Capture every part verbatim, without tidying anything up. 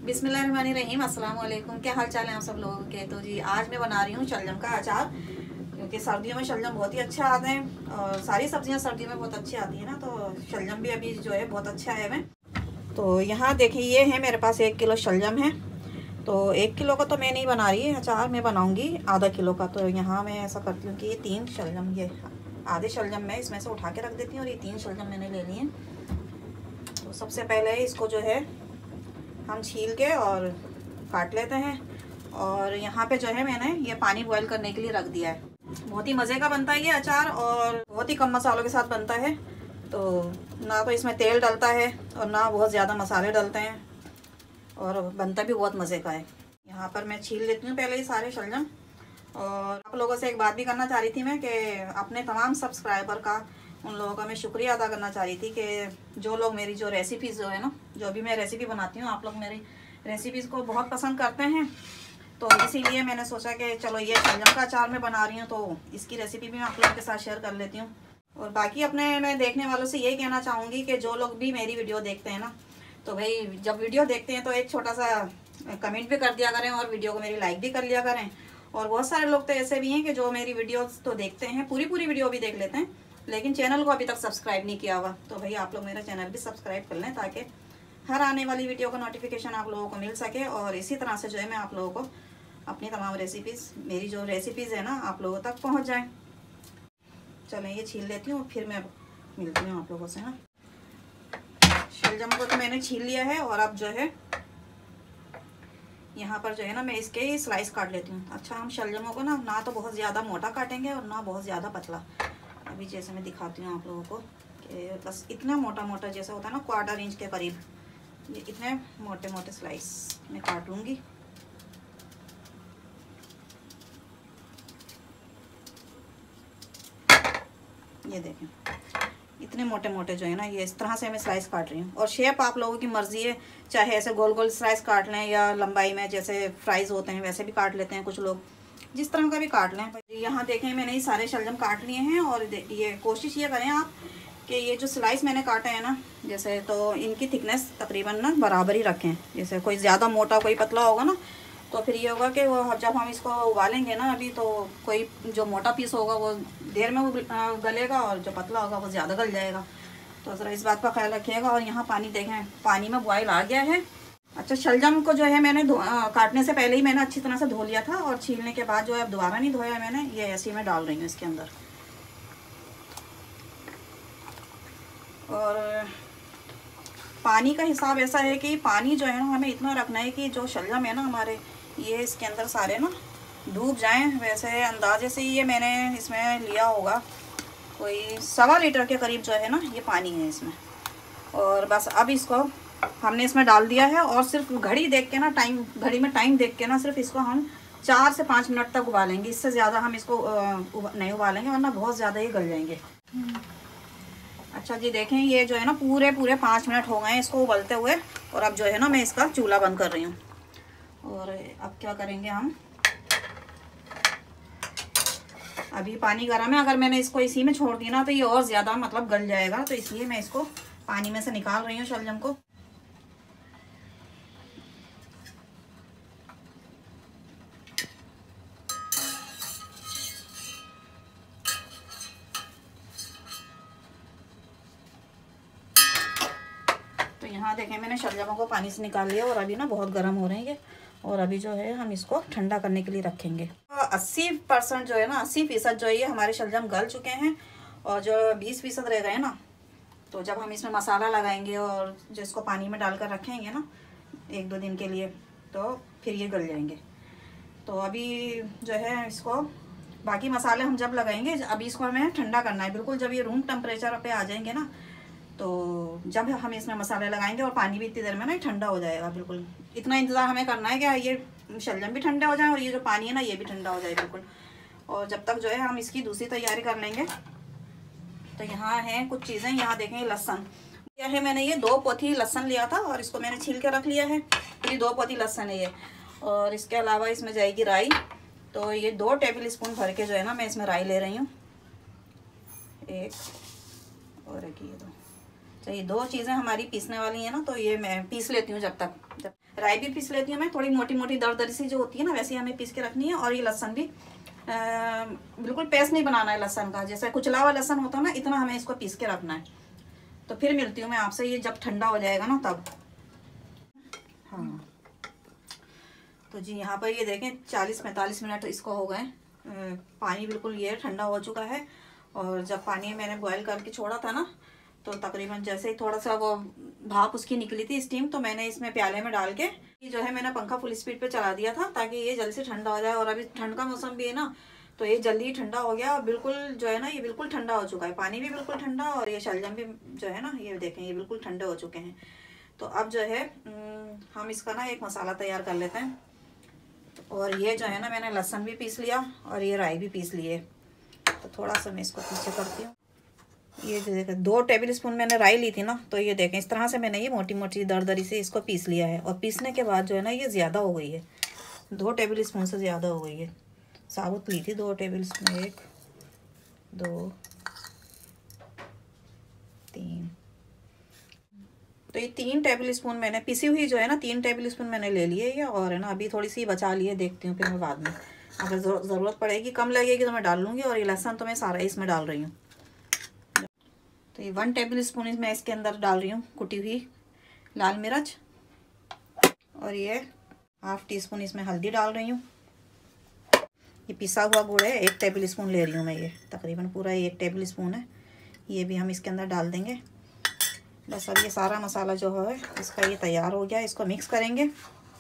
बिस्मिल्लाहिर्रहमानिर्रहीम, अस्सलाम वालेकुम। क्या हाल चाल है आप सब लोगों के। तो जी आज मैं बना रही हूँ शलजम का अचार, क्योंकि सर्दियों में शलजम बहुत ही अच्छा आते हैं और सारी सब्जियाँ सर्दियों में बहुत अच्छी आती है ना, तो शलजम भी अभी जो है बहुत अच्छा है। मैं तो यहाँ देखिए ये है मेरे पास एक किलो शलजम है। तो एक किलो का तो मैं नहीं बना रही अचार, मैं बनाऊँगी आधा किलो का। तो यहाँ मैं ऐसा करती हूँ कि ये तीन शलजम, ये आधे शलजम मैं इसमें से उठा के रख देती हूँ और ये तीन शलजम मैंने ले लिए। तो सबसे पहले इसको जो है हम छील के और काट लेते हैं। और यहाँ पे जो है मैंने ये पानी बॉईल करने के लिए रख दिया है। बहुत ही मज़े का बनता है ये अचार और बहुत ही कम मसालों के साथ बनता है। तो ना तो इसमें तेल डलता है और ना बहुत ज़्यादा मसाले डलते हैं और बनता भी बहुत मज़े का है। यहाँ पर मैं छील लेती हूँ पहले ही सारे शलजम। और आप लोगों से एक बात भी करना चाह रही थी मैं, कि अपने तमाम सब्सक्राइबर का, उन लोगों का मैं शुक्रिया अदा करना चाह रही थी कि जो लोग मेरी जो रेसिपीज़ जो है ना, जो भी मैं रेसिपी बनाती हूँ, आप लोग मेरी रेसिपीज़ को बहुत पसंद करते हैं। तो इसीलिए मैंने सोचा कि चलो ये शलजम का अचार मैं बना रही हूँ तो इसकी रेसिपी भी मैं आप लोगों के साथ शेयर कर लेती हूँ। और बाकी अपने मैं देखने वालों से यही कहना चाहूँगी कि जो लोग भी मेरी वीडियो देखते हैं ना, तो भाई जब वीडियो देखते हैं तो एक छोटा सा कमेंट भी कर दिया करें और वीडियो को मेरी लाइक भी कर लिया करें। और बहुत सारे लोग तो ऐसे भी हैं कि जो मेरी वीडियोस तो देखते हैं, पूरी पूरी वीडियो भी देख लेते हैं, लेकिन चैनल को अभी तक सब्सक्राइब नहीं किया हुआ। तो भाई आप लोग मेरा चैनल भी सब्सक्राइब कर लें ताकि हर आने वाली वीडियो का नोटिफिकेशन आप लोगों को मिल सके। और इसी तरह से जो है मैं आप लोगों को अपनी तमाम रेसिपीज़, मेरी जो रेसिपीज़ है ना, आप लोगों तक पहुँच जाएँ। चलें ये छील लेती हूँ, फिर मैं मिलती हूँ आप लोगों से ना। शलजम को तो मैंने छील लिया है और अब जो है यहाँ पर जो है ना मैं इसके ही स्लाइस काट लेती हूँ। अच्छा, हम शलजमों को ना ना तो बहुत ज़्यादा मोटा काटेंगे और ना बहुत ज़्यादा पतला। अभी जैसे मैं दिखाती हूँ आप लोगों को कि बस इतना मोटा मोटा जैसा होता है ना, क्वार्टर इंच के करीब, ये इतने मोटे मोटे स्लाइस मैं काट लूँगी। ये देखें इतने मोटे मोटे जो है ना, ये इस तरह से मैं स्लाइस काट रही हूँ। और शेप आप लोगों की मर्ज़ी है, चाहे ऐसे गोल गोल स्लाइस काट लें या लंबाई में जैसे फ्राइज़ होते हैं वैसे भी काट लेते हैं कुछ लोग, जिस तरह का भी काट लें। यहाँ देखें मैंने ये सारे शलजम काट लिए हैं। और ये कोशिश ये करें आप कि ये जो स्लाइस मैंने काटे हैं ना, जैसे तो इनकी थिकनेस तकरीबन ना बराबर ही रखें। जैसे कोई ज़्यादा मोटा कोई पतला होगा ना, तो फिर ये होगा कि वो जब हम इसको उबालेंगे ना अभी, तो कोई जो मोटा पीस होगा वो देर में वो गलेगा और जो पतला होगा वो ज़्यादा गल जाएगा। तो ज़रा इस बात का ख्याल रखिएगा। और यहाँ पानी देखें, पानी में बॉयल आ गया है। अच्छा, शलजम को जो है मैंने काटने से पहले ही मैंने अच्छी तरह से धो लिया था और छीलने के बाद जो है अब दोबारा नहीं धोया है मैंने। ये ऐसे ही मैं डाल रही हूँ इसके अंदर। और पानी का हिसाब ऐसा है कि पानी जो है ना हमें इतना रखना है कि जो शलजम है ना हमारे, ये इसके अंदर सारे ना डूब जाएं। वैसे अंदाजे से ये मैंने इसमें लिया होगा कोई सवा लीटर के करीब जो है ना ये पानी है इसमें। और बस अब इसको हमने इसमें डाल दिया है और सिर्फ घड़ी देख के ना, टाइम घड़ी में टाइम देख के ना, सिर्फ इसको हम चार से पाँच मिनट तक उबालेंगे। इससे ज़्यादा हम इसको नहीं उबालेंगे वरना बहुत ज़्यादा ही गल जाएंगे। अच्छा जी, देखें ये जो है ना पूरे पूरे पाँच मिनट हो गए हैं इसको उबलते हुए। और अब जो है ना मैं इसका चूल्हा बंद कर रही हूँ। और अब क्या करेंगे हम, अभी पानी गर्म है, अगर मैंने इसको इसी में छोड़ दिया ना तो ये और ज़्यादा मतलब गल जाएगा। तो इसलिए मैं इसको पानी में से निकाल रही हूँ शलजम को। तो यहाँ देखें मैंने शलजमों को पानी से निकाल लिया और अभी ना बहुत गर्म हो रहे हैं ये। और अभी जो है हम इसको ठंडा करने के लिए रखेंगे। अस्सी परसेंट जो है ना, अस्सी फीसद जो है ये हमारे शलजम गल चुके हैं। और जो बीस फीसद रह गए ना, तो जब हम इसमें मसाला लगाएंगे और जो इसको पानी में डालकर रखेंगे ना एक दो दिन के लिए, तो फिर ये गल जाएंगे। तो अभी जो है इसको बाकी मसाले हम जब लगाएंगे, अभी इसको हमें ठंडा करना है बिल्कुल। जब ये रूम टेम्परेचर पे आ जाएंगे ना, तो जब हम इसमें मसाले लगाएंगे और पानी भी इतनी देर में ना ठंडा हो जाएगा बिल्कुल। इतना इंतज़ार हमें करना है कि ये शलजम भी ठंडा हो जाए और ये जो पानी है ना ये भी ठंडा हो जाए बिल्कुल। और जब तक जो है हम इसकी दूसरी तैयारी कर लेंगे। तो यहाँ है कुछ चीज़ें, यहाँ देखें लहसुन क्या है, मैंने ये दो पोथी लहसुन लिया था और इसको मैंने छील के रख लिया है। ये दो पोथी लहसुन है ये। और इसके अलावा इसमें जाएगी राई। तो ये दो टेबल स्पून भर के जो है ना मैं इसमें राई ले रही हूँ, एक और एक ये दो। तो ये दो चीज़ें हमारी पीसने वाली हैं ना, तो ये मैं पीस लेती हूँ। जब तक जब राई भी पीस लेती हूँ मैं, थोड़ी मोटी मोटी दरदरी सी जो होती है ना, वैसे हमें पीस के रखनी है। और ये लहसुन भी आ, बिल्कुल पेस्ट नहीं बनाना है लहसुन का, जैसे कुचला हुआ लहसुन होता है ना, इतना हमें इसको पीस के रखना है। तो फिर मिलती हूँ मैं आपसे ये जब ठंडा हो जाएगा ना तब। हाँ, तो जी यहाँ पर ये देखें चालीस पैंतालीस मिनट इसको हो गए। पानी बिल्कुल ये ठंडा हो चुका है। और जब पानी मैंने बॉयल करके छोड़ा था ना, तो तकरीबन जैसे ही थोड़ा सा वो भाप उसकी निकली थी स्टीम, तो मैंने इसमें प्याले में डाल के ये जो है मैंने पंखा फुल स्पीड पे चला दिया था, ताकि ये जल्दी से ठंडा हो जाए। और अभी ठंड का मौसम भी है ना, तो ये जल्दी ही ठंडा हो गया। और बिल्कुल जो है ना, ये बिल्कुल ठंडा हो चुका है, पानी भी बिल्कुल ठंडा, और ये शलजम भी जो है ना, ये देखें ये बिल्कुल ठंडे हो चुके हैं। तो अब जो है हम इसका ना एक मसाला तैयार कर लेते हैं। और ये जो है ना, मैंने लहसुन भी पीस लिया और ये राई भी पीस लिए। तो थोड़ा सा मैं इसको पीछे करती हूँ। ये जो देखें दो टेबल स्पून मैंने राई ली थी ना, तो ये देखें इस तरह से मैंने ये मोटी मोटी दरदरी से इसको पीस लिया है। और पीसने के बाद जो है ना, ये ज़्यादा हो गई है, दो टेबल स्पून से ज़्यादा हो गई है। साबुत ली थी दो टेबल स्पून, एक दो तीन, तो ये तीन टेबल स्पून मैंने पिसी हुई जो है ना, तीन टेबल स्पून मैंने ले लिए ये। और है ना, अभी थोड़ी सी बचा लिए, देखती हूँ फिर मैं बाद में, अगर ज़रूरत पड़ेगी कम लगेगी तो मैं डाल लूँगी। और ये लहसुन तो मैं सारा इसमें डाल रही हूँ। तो ये वन टेबल स्पून मैं इसके अंदर डाल रही हूँ कुटी हुई लाल मिर्च। और ये हाफ टी स्पून इसमें हल्दी डाल रही हूँ। ये पिसा हुआ गुड़ है, एक टेबल स्पून ले रही हूँ मैं, ये तकरीबन पूरा एक टेबल स्पून है। ये भी हम इसके अंदर डाल देंगे। बस अब ये सारा मसाला जो है इसका ये तैयार हो गया। इसको मिक्स करेंगे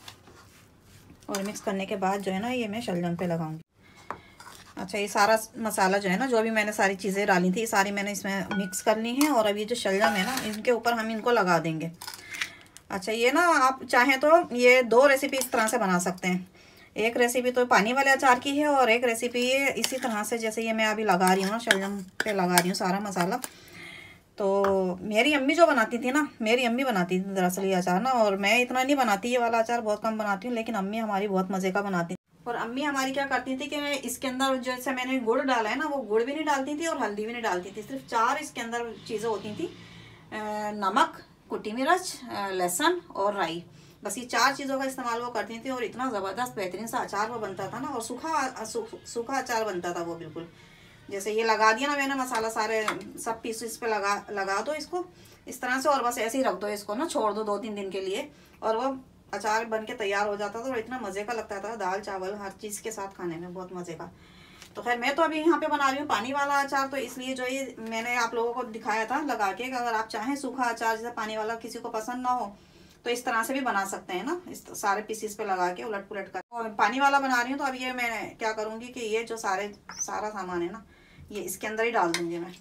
और मिक्स करने के बाद जो है ना, ये मैं शलजम पे लगाऊंगी। अच्छा, ये सारा मसाला जो है ना, जो भी मैंने सारी चीज़ें डाली थी, सारी मैंने इसमें मिक्स कर ली हैं। और अब ये जो शलजम है ना, इनके ऊपर हम इनको लगा देंगे। अच्छा, ये ना आप चाहें तो ये दो रेसिपी इस तरह से बना सकते हैं। एक रेसिपी तो पानी वाले अचार की है, और एक रेसिपी ये इसी तरह से जैसे ये मैं अभी लगा रही हूँ ना, शलजम पे लगा रही हूँ सारा मसाला। तो मेरी अम्मी जो बनाती थी ना, मेरी अम्मी बनाती थी दरअसल ये अचार ना, और मैं इतना नहीं बनाती, ये वाला अचार बहुत कम बनाती हूँ, लेकिन अम्मी हमारी बहुत मज़े का बनाती थी। और अम्मी हमारी क्या करती थी कि इसके अंदर जैसे मैंने गुड़ डाला है ना, वो गुड़ भी नहीं डालती थी और हल्दी भी नहीं डालती थी। सिर्फ चार इसके अंदर चीज़ें होती थी, नमक, कुटी मिर्च, लहसुन और राई। बस ये चार चीज़ों का इस्तेमाल वो करती थी। और इतना ज़बरदस्त बेहतरीन सा अचार वो बनता था ना, और सूखा सूखा अचार बनता था वो बिल्कुल। जैसे ये लगा दिया ना मैंने मसाला, सारे सब पीस इस पे लगा लगा दो इसको इस तरह से, और बस ऐसे ही रख दो इसको ना, छोड़ दो दो तीन दिन के लिए, और वो अचार बन के तैयार हो जाता था। और इतना मज़े का लगता था, दाल चावल हर चीज़ के साथ खाने में बहुत मज़े का। तो खैर मैं तो अभी यहाँ पे बना रही हूँ पानी वाला अचार, तो इसलिए जो ये मैंने आप लोगों को दिखाया था लगा के, अगर आप चाहें सूखा अचार जैसे पानी वाला किसी को पसंद ना हो, तो इस तरह से भी बना सकते हैं ना, इस सारे पीसीस पे लगा के उलट पुलट कर। और पानी वाला बना रही हूँ, तो अब ये मैं क्या करूँगी कि ये जो सारे सारा सामान है ना, ये इसके अंदर ही डाल दूँगी मैं।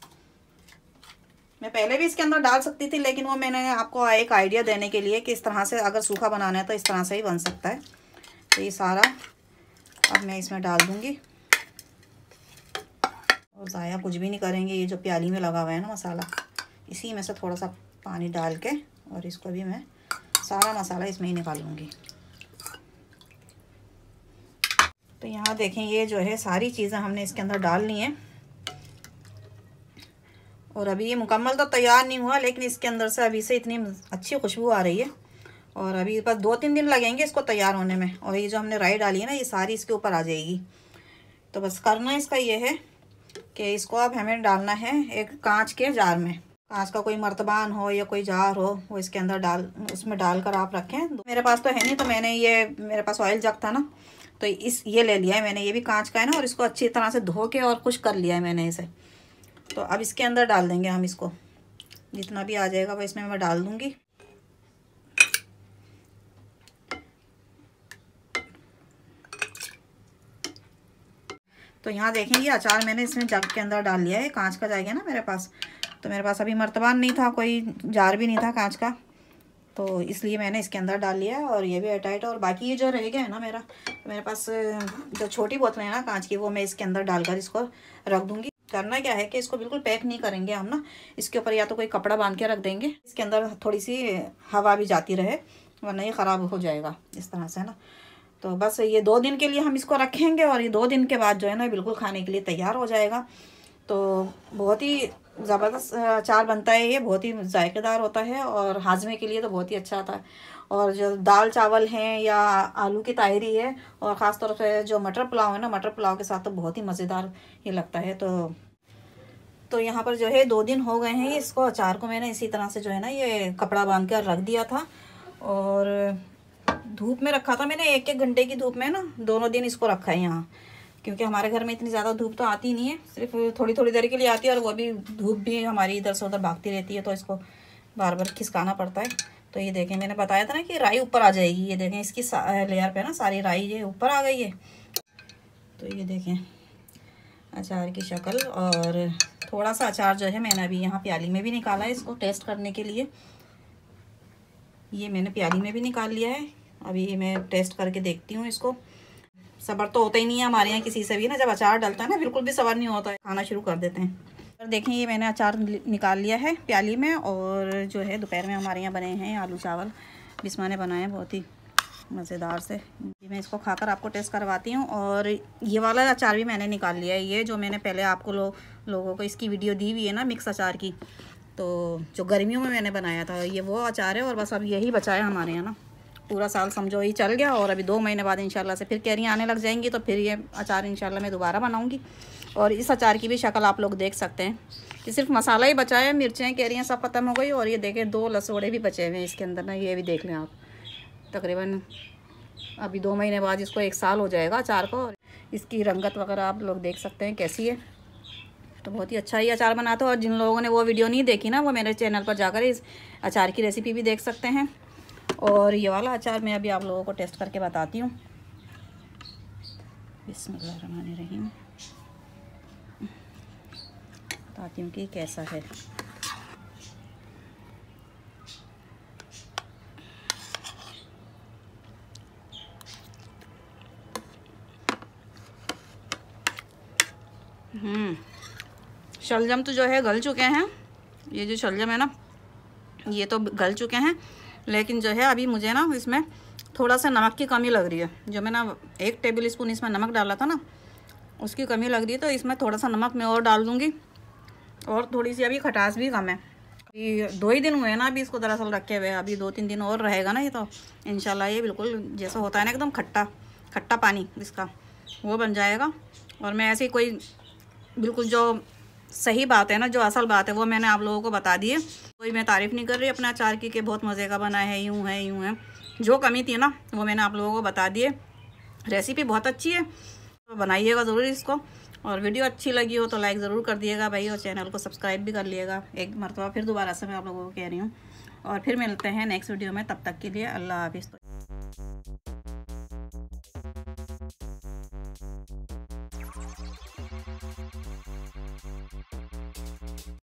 मैं पहले भी इसके अंदर डाल सकती थी, लेकिन वो मैंने आपको एक आइडिया देने के लिए कि इस तरह से अगर सूखा बनाना है तो इस तरह से ही बन सकता है। तो ये सारा अब मैं इसमें डाल दूँगी, और ज़ाया कुछ भी नहीं करेंगे। ये जो प्याली में लगा हुआ है ना मसाला, इसी में से थोड़ा सा पानी डाल के, और इसको भी मैं सारा मसाला इसमें ही निकालूँगी। तो यहाँ देखें, ये जो है सारी चीज़ें हमने इसके अंदर डाल ली हैं। और अभी ये मुकम्मल तो तैयार नहीं हुआ, लेकिन इसके अंदर से अभी से इतनी अच्छी खुशबू आ रही है। और अभी बस दो तीन दिन लगेंगे इसको तैयार होने में। और ये जो हमने राई डाली है ना, ये सारी इसके ऊपर आ जाएगी। तो बस करना इसका ये है कि इसको अब हमें डालना है एक कांच के जार में। कांच का कोई मर्तबान हो या कोई जार हो, वो इसके अंदर डाल उसमें डालकर आप रखें। मेरे पास तो है नहीं, तो मैंने ये मेरे पास ऑयल जग था ना, तो इस ये ले लिया है मैंने, ये भी कांच का है ना, और इसको अच्छी तरह से धो के और खुश कर लिया है मैंने इसे। तो अब इसके अंदर डाल देंगे हम इसको, जितना भी आ जाएगा वो इसमें मैं डाल दूंगी। तो यहाँ देखेंगे अचार मैंने इसमें जग के अंदर डाल लिया है। कांच का जग है ना मेरे पास, तो मेरे पास अभी मर्तबान नहीं था, कोई जार भी नहीं था कांच का, तो इसलिए मैंने इसके अंदर डाल लिया है। और ये भी एयरटाइट है। और बाकी ये जो रह गया है ना मेरा, तो मेरे पास जो छोटी बोतलें हैं ना कांच की, वो मैं इसके अंदर डालकर इसको रख दूँगी। करना क्या है कि इसको बिल्कुल पैक नहीं करेंगे हम ना, इसके ऊपर या तो कोई कपड़ा बांध के रख देंगे, इसके अंदर थोड़ी सी हवा भी जाती रहे, वरना ये ख़राब हो जाएगा इस तरह से, है ना। तो बस ये दो दिन के लिए हम इसको रखेंगे, और ये दो दिन के बाद जो है ना बिल्कुल खाने के लिए तैयार हो जाएगा। तो बहुत ही ज़बरदस्त अचार बनता है ये, बहुत ही जायकेदार होता है और हाजमे के लिए तो बहुत ही अच्छा आता है। और जो दाल चावल हैं या आलू की तायरी है और ख़ास तौर पे जो मटर पुलाव है ना, मटर पुलाव के साथ तो बहुत ही मज़ेदार ये लगता है। तो तो यहाँ पर जो है दो दिन हो गए हैं इसको अचार को मैंने इसी तरह से जो है ना ये कपड़ा बांध कर रख दिया था और धूप में रखा था मैंने, एक एक घंटे की धूप में ना दोनों दिन इसको रखा है यहाँ, क्योंकि हमारे घर में इतनी ज़्यादा धूप तो आती नहीं है, सिर्फ थोड़ी थोड़ी देर के लिए आती है और वो भी धूप भी हमारी इधर से उधर भागती रहती है, तो इसको बार बार खिसकाना पड़ता है। तो ये देखें, मैंने बताया था ना कि राई ऊपर आ जाएगी, ये देखें इसकी लेयर पे ना सारी राई ये ऊपर आ गई है। तो ये देखें अचार की शक्ल, और थोड़ा सा अचार जो है मैंने अभी यहाँ प्याली में भी निकाला है इसको टेस्ट करने के लिए। ये मैंने प्याली में भी निकाल लिया है, अभी मैं टेस्ट करके देखती हूँ इसको। सब्र तो होता ही नहीं है हमारे यहाँ किसी से भी ना, जब अचार डलता है ना बिल्कुल भी सब्र नहीं होता है, खाना शुरू कर देते हैं। और देखें ये मैंने अचार निकाल लिया है प्याली में, और जो है दोपहर में हमारे यहाँ बने हैं आलू चावल, बिस्मा ने बनाए हैं बहुत ही मज़ेदार से। मैं इसको खाकर आपको टेस्ट करवाती हूँ। और ये वाला अचार भी मैंने निकाल लिया है, ये जो मैंने पहले आपको लो, लोगों को इसकी वीडियो दी हुई है ना मिक्स अचार की, तो जो गर्मियों में मैंने बनाया था ये वो अचार है। और बस अब यही बचा है हमारे यहाँ ना, पूरा साल समझो ही चल गया, और अभी दो महीने बाद इंशाल्लाह से फिर कैरियाँ आने लग जाएंगी, तो फिर ये अचार इंशाल्लाह मैं दोबारा बनाऊँगी। और इस अचार की भी शक्ल आप लोग देख सकते हैं कि सिर्फ मसाला ही बचा है, मिर्चें कैरियाँ सब ख़त्म हो गई। और ये देखें दो लसोड़े भी बचे हुए हैं इसके अंदर ना, ये भी देख लें आप। तकरीबन अभी दो महीने बाद इसको एक साल हो जाएगा अचार को, और इसकी रंगत वगैरह आप लोग देख सकते हैं कैसी है। तो बहुत ही अच्छा ही अचार बनाता है। और जिन लोगों ने वो वीडियो नहीं देखी ना, वो मेरे चैनल पर जाकर इस अचार की रेसिपी भी देख सकते हैं। और ये वाला अचार मैं अभी आप लोगों को टेस्ट करके बताती हूँ। बिस्मिल्लाहिर्रहमानिर्रहीम, बताती हूँ कि कैसा है। हम्म शलजम तो जो है गल चुके हैं, ये जो शलजम है ना ये तो गल चुके हैं, लेकिन जो है अभी मुझे ना इसमें थोड़ा सा नमक की कमी लग रही है। जो मैं ना एक टेबल स्पून इसमें नमक डाला था ना, उसकी कमी लग रही है, तो इसमें थोड़ा सा नमक मैं और डाल दूँगी। और थोड़ी सी अभी खटास भी कम है, अभी दो ही दिन हुए हैं ना अभी इसको दरअसल रखे हुए, अभी दो तीन दिन और रहेगा ना ये, तो इंशाल्लाह ये बिल्कुल जैसा होता है ना एकदम खट्टा खट्टा पानी इसका, वो बन जाएगा। और मैं ऐसे कोई बिल्कुल जो सही बात है ना, जो असल बात है वो मैंने आप लोगों को बता दी है। कोई मैं तारीफ़ नहीं कर रही अपने अचार की कि बहुत मज़े का बना है, यूँ है यूँ है। जो कमी थी ना वो मैंने आप लोगों को बता दी है। रेसिपी बहुत अच्छी है, तो बनाइएगा ज़रूर इसको। और वीडियो अच्छी लगी हो तो लाइक ज़रूर कर दिएगा भाई, और चैनल को सब्सक्राइब भी कर लिएगा एक मरतबा फिर दोबारा से मैं आप लोगों को कह रही हूँ। और फिर मिलते हैं नेक्स्ट वीडियो में, तब तक के लिए अल्लाह हाफिज़।